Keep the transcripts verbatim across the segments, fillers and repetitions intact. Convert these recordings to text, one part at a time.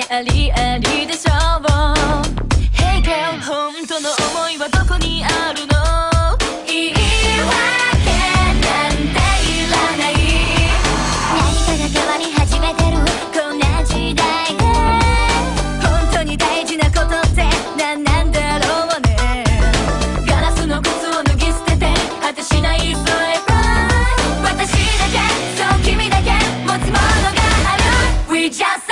ありありでしょう。 Hey girl 本当の想いはどこにあるの？言い訳なんていらない。何かが変わり始めてるこんな時代で、本当に大事なことって何なんだろうね。ガラスの靴を脱ぎ捨てて果てしないそれは私だけ、そう君だけ持つものがある。 We just say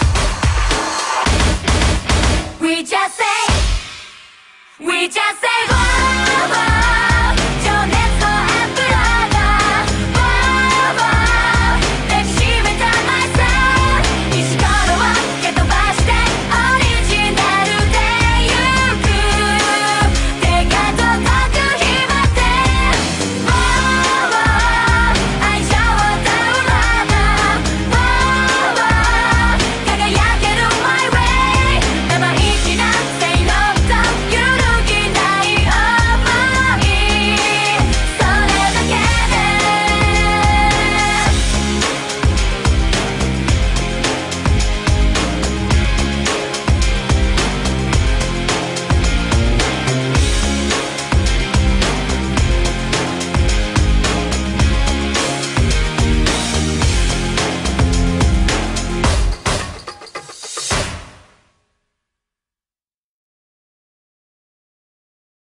We just say, we just say